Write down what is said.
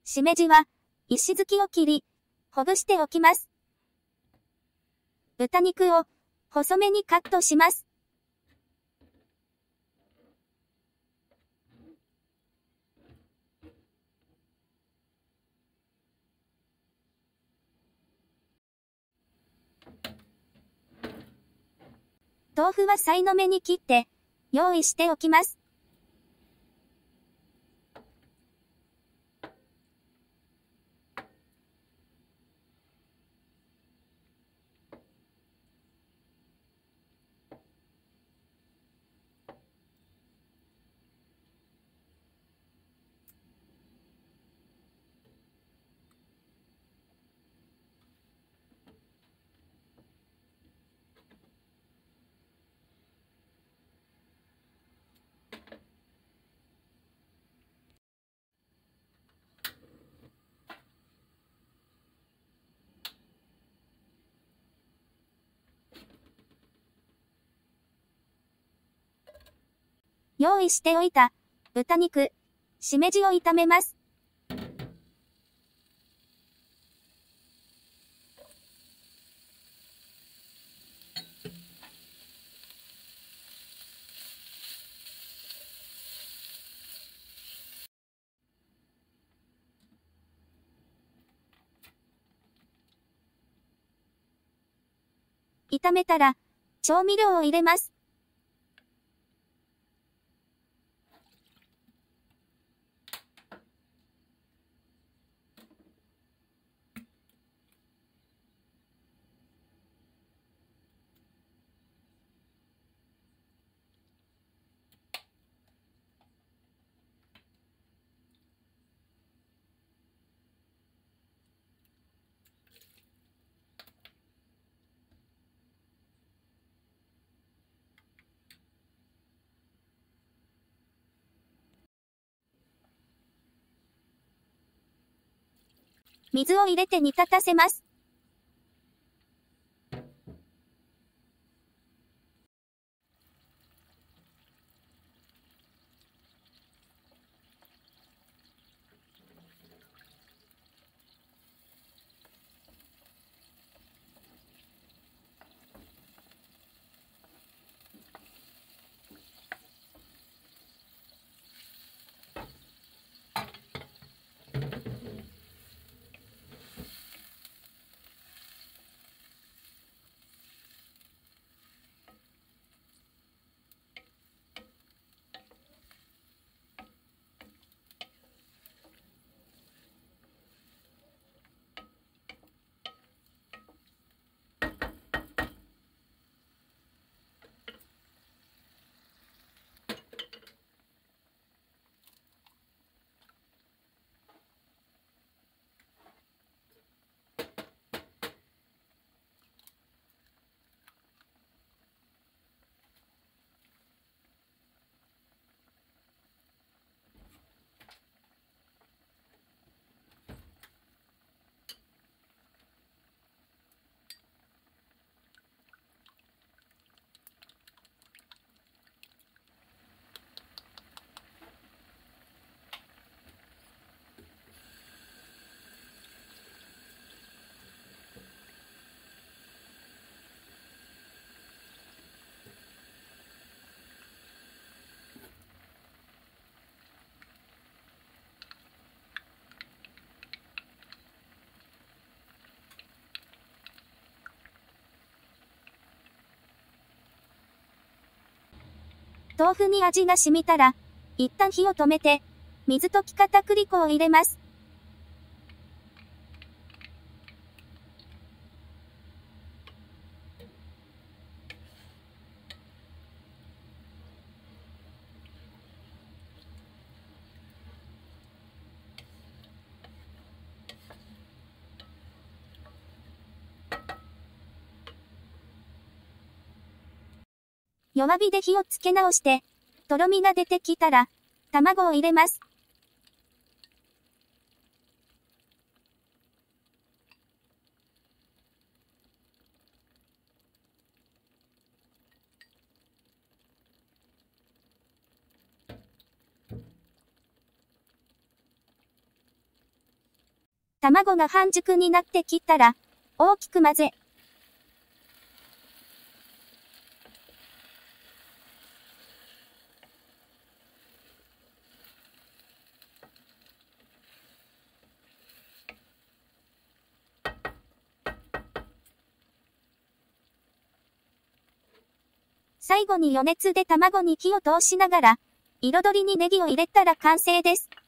しめじは、石突きを切り、ほぐしておきます。豚肉を、細めにカットします。豆腐はさいの目に切って、用意しておきます。用意しておいた、豚肉、しめじを炒めます。炒めたら、調味料を入れます。水を入れて煮立たせます。豆腐に味が染みたら、一旦火を止めて、水溶き片栗粉を入れます。弱火で火をつけ直して、とろみが出てきたら、卵を入れます。 卵が半熟になってきたら、大きく混ぜ。最後に余熱で卵に火を通しながら、彩りにネギを入れたら完成です。